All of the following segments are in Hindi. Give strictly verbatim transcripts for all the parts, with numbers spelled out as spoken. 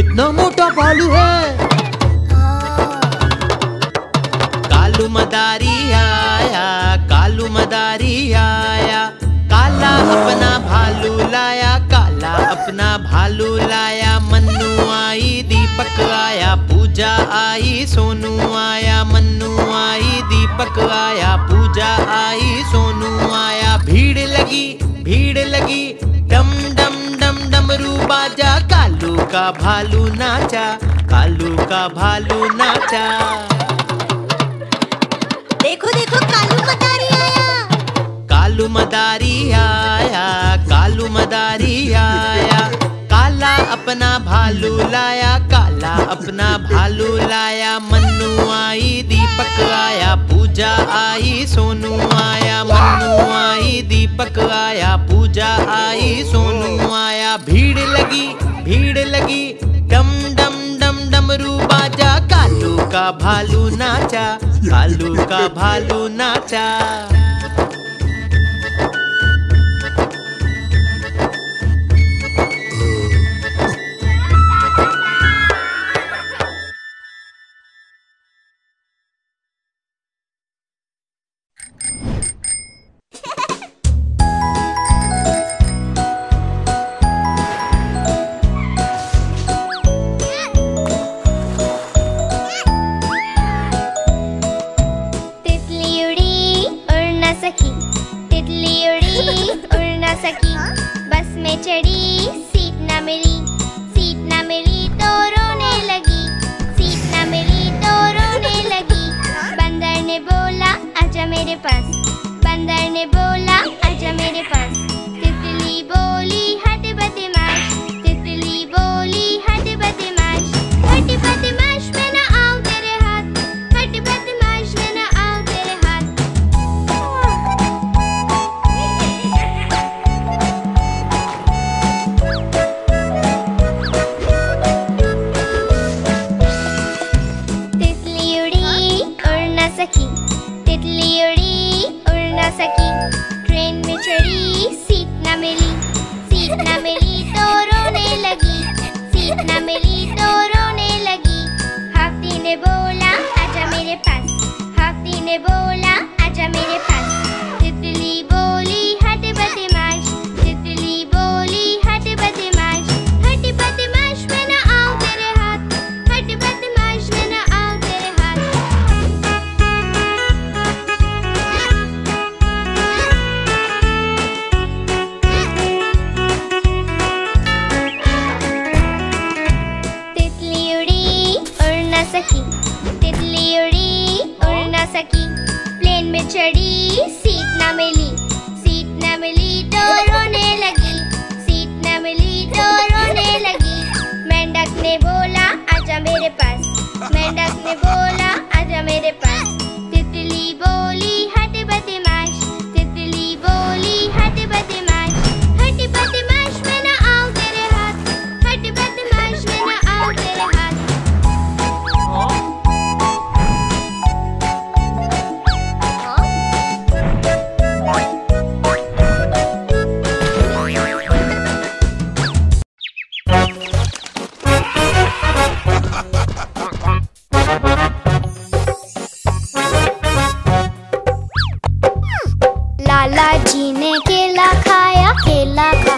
कितना मोटा भालू है। कालू मदारी आया, कालू मदारी आया, काला अपना भालू लाया, काला अपना भालू लाया। मन्नू आई, दीपक आया, पूजा आई, सोनू आया। मन्नू आई, दीपक आया, पूजा आई, सोनू आया। भीड़ लगी, भीड़ लगी, डम डम डम डमरू बाजा। कालू का भालू नाचा, कालू का भालू नाचा। देखो देखो कालू मदारी आया, कालू मदारी आया, कालू मदारी आया। काला अपना भालू लाया, काला अपना भालू लाया। मन्नू आई, दीपक आया, पूजा आई, सोनू आया। मन्नू आई, दीपक आया, पूजा आई, सोनू आया। भीड़ लगी, भीड़ लगी, डम डम डम डमरू बाजा। कालू का भालू नाचा, कालू का भालू नाचा।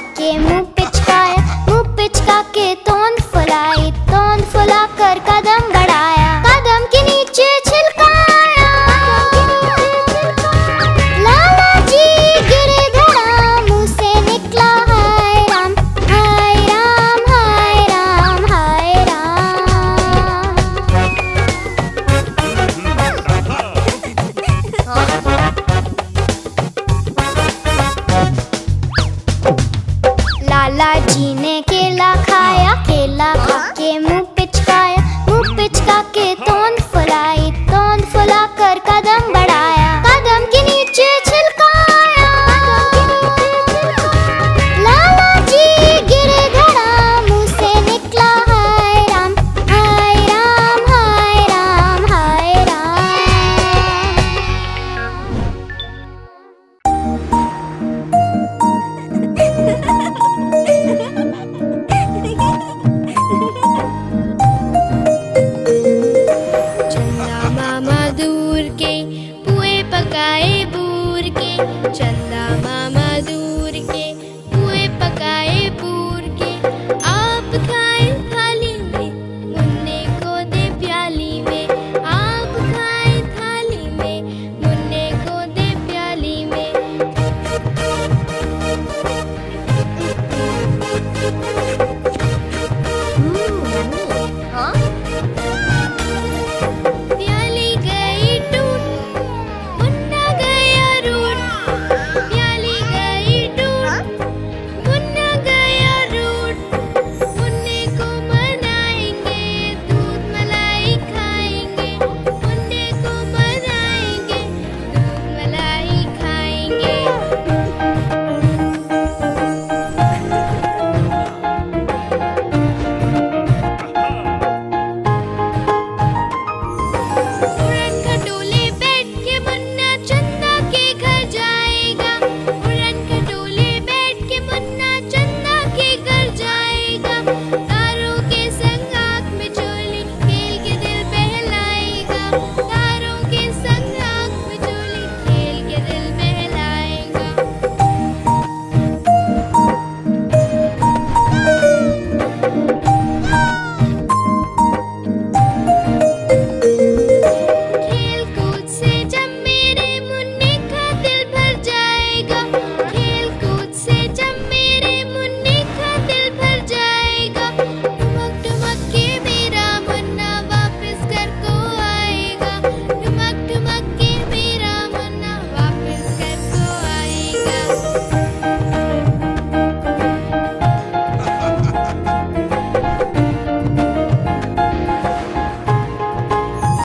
मुंह पिचका के तोंद फुलाई, तोंद फुला कर कदम